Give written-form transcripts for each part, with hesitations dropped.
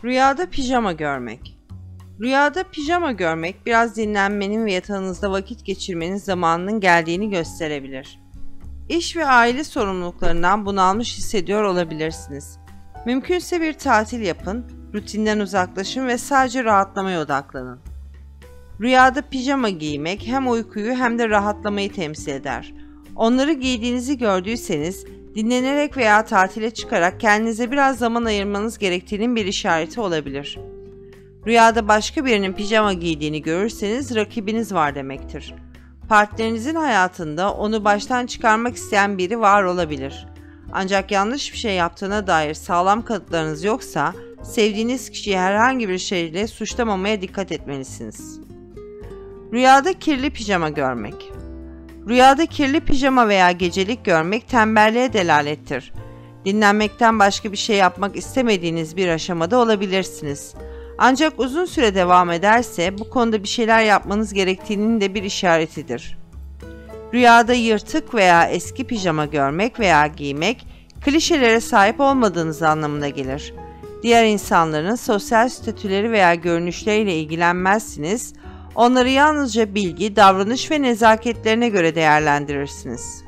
Rüyada pijama görmek. Rüyada pijama görmek biraz dinlenmenin ve yatağınızda vakit geçirmenin zamanının geldiğini gösterebilir. İş ve aile sorumluluklarından bunalmış hissediyor olabilirsiniz. Mümkünse bir tatil yapın, rutinden uzaklaşın ve sadece rahatlamaya odaklanın. Rüyada pijama giymek hem uykuyu hem de rahatlamayı temsil eder. Onları giydiğinizi gördüyseniz, dinlenerek veya tatile çıkarak kendinize biraz zaman ayırmanız gerektiğinin bir işareti olabilir. Rüyada başka birinin pijama giydiğini görürseniz rakibiniz var demektir. Partnerinizin hayatında onu baştan çıkarmak isteyen biri var olabilir. Ancak yanlış bir şey yaptığına dair sağlam kanıtlarınız yoksa, sevdiğiniz kişiyi herhangi bir şeyle suçlamamaya dikkat etmelisiniz. Rüyada kirli pijama görmek. Rüyada kirli pijama veya gecelik görmek tembelliğe delalettir. Dinlenmekten başka bir şey yapmak istemediğiniz bir aşamada olabilirsiniz. Ancak uzun süre devam ederse bu konuda bir şeyler yapmanız gerektiğinin de bir işaretidir. Rüyada yırtık veya eski pijama görmek veya giymek, klişelere sahip olmadığınız anlamına gelir. Diğer insanların sosyal statüleri veya görünüşleriyle ilgilenmezsiniz, onları yalnızca bilgi, davranış ve nezaketlerine göre değerlendirirsiniz.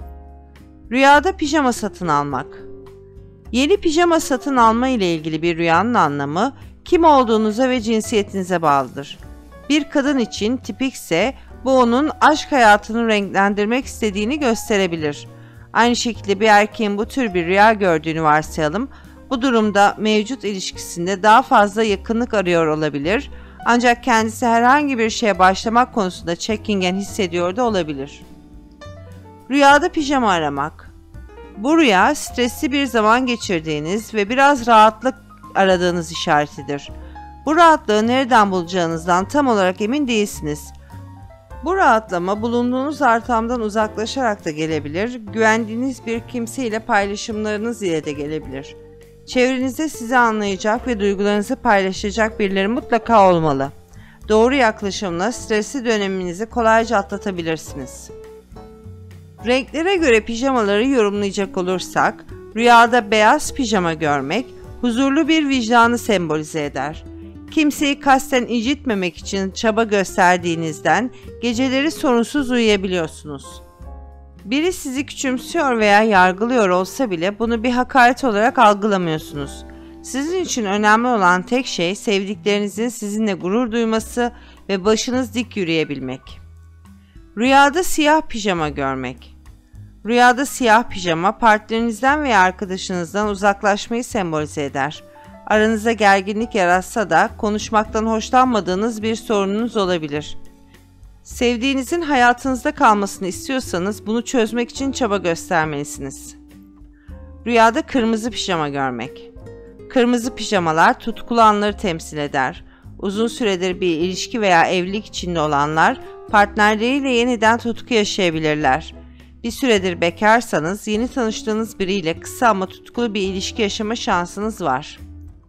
Rüyada pijama satın almak. Yeni pijama satın alma ile ilgili bir rüyanın anlamı, kim olduğunuza ve cinsiyetinize bağlıdır. Bir kadın için tipikse bu onun aşk hayatını renklendirmek istediğini gösterebilir. Aynı şekilde bir erkeğin bu tür bir rüya gördüğünü varsayalım. Bu durumda mevcut ilişkisinde daha fazla yakınlık arıyor olabilir. Ancak kendisi herhangi bir şeye başlamak konusunda çekingen hissediyor da olabilir. Rüyada pijama aramak. Bu rüya stresli bir zaman geçirdiğiniz ve biraz rahatlık aradığınız işaretidir. Bu rahatlığı nereden bulacağınızdan tam olarak emin değilsiniz. Bu rahatlama bulunduğunuz ortamdan uzaklaşarak da gelebilir, güvendiğiniz bir kimseyle paylaşımlarınız ile de gelebilir. Çevrenizde sizi anlayacak ve duygularınızı paylaşacak birileri mutlaka olmalı. Doğru yaklaşımla stresli döneminizi kolayca atlatabilirsiniz. Renklere göre pijamaları yorumlayacak olursak, rüyada beyaz pijama görmek, huzurlu bir vicdanı sembolize eder. Kimseyi kasten incitmemek için çaba gösterdiğinizden geceleri sorunsuz uyuyabiliyorsunuz. Biri sizi küçümsüyor veya yargılıyor olsa bile bunu bir hakaret olarak algılamıyorsunuz. Sizin için önemli olan tek şey sevdiklerinizin sizinle gurur duyması ve başınız dik yürüyebilmek. Rüyada siyah pijama görmek. Rüyada siyah pijama partnerinizden veya arkadaşınızdan uzaklaşmayı sembolize eder. Aranızda gerginlik yaratsa da konuşmaktan hoşlanmadığınız bir sorununuz olabilir. Sevdiğinizin hayatınızda kalmasını istiyorsanız bunu çözmek için çaba göstermelisiniz. Rüyada kırmızı pijama görmek. Kırmızı pijamalar tutkulu anları temsil eder. Uzun süredir bir ilişki veya evlilik içinde olanlar partnerleriyle yeniden tutku yaşayabilirler. Bir süredir bekarsanız yeni tanıştığınız biriyle kısa ama tutkulu bir ilişki yaşama şansınız var.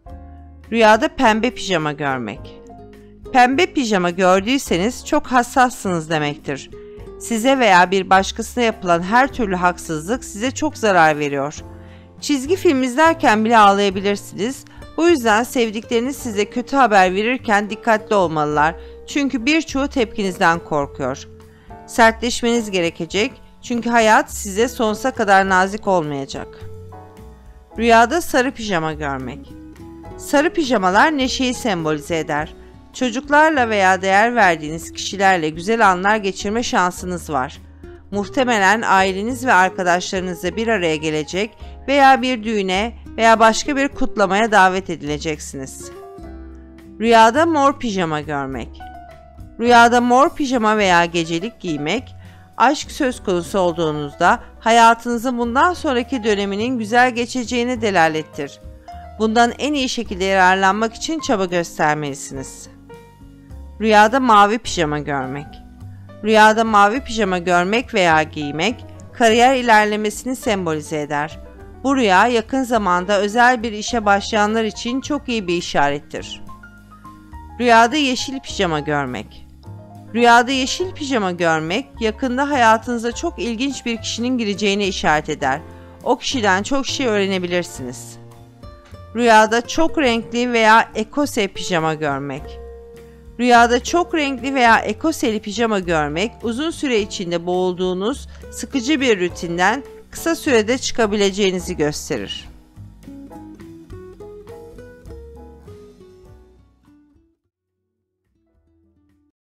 Rüyada pembe pijama görmek. Pembe pijama gördüyseniz çok hassassınız demektir. Size veya bir başkasına yapılan her türlü haksızlık size çok zarar veriyor. Çizgi film izlerken bile ağlayabilirsiniz. Bu yüzden sevdikleriniz size kötü haber verirken dikkatli olmalılar. Çünkü birçoğu tepkinizden korkuyor. Sertleşmeniz gerekecek. Çünkü hayat size sonsuza kadar nazik olmayacak. Rüyada sarı pijama görmek. Sarı pijamalar neşeyi sembolize eder. Çocuklarla veya değer verdiğiniz kişilerle güzel anlar geçirme şansınız var. Muhtemelen aileniz ve arkadaşlarınızla bir araya gelecek veya bir düğüne veya başka bir kutlamaya davet edileceksiniz. Rüyada mor pijama görmek. Rüyada mor pijama veya gecelik giymek, aşk söz konusu olduğunuzda hayatınızın bundan sonraki döneminin güzel geçeceğine delalettir. Bundan en iyi şekilde yararlanmak için çaba göstermelisiniz. Rüyada mavi pijama görmek. Rüyada mavi pijama görmek veya giymek, kariyer ilerlemesini sembolize eder. Bu rüya yakın zamanda özel bir işe başlayanlar için çok iyi bir işarettir. Rüyada yeşil pijama görmek. Rüyada yeşil pijama görmek, yakında hayatınıza çok ilginç bir kişinin gireceğine işaret eder. O kişiden çok şey öğrenebilirsiniz. Rüyada çok renkli veya ekose pijama görmek. Rüyada çok renkli veya ekoseli pijama görmek, uzun süre içinde boğulduğunuz sıkıcı bir rutinden kısa sürede çıkabileceğinizi gösterir.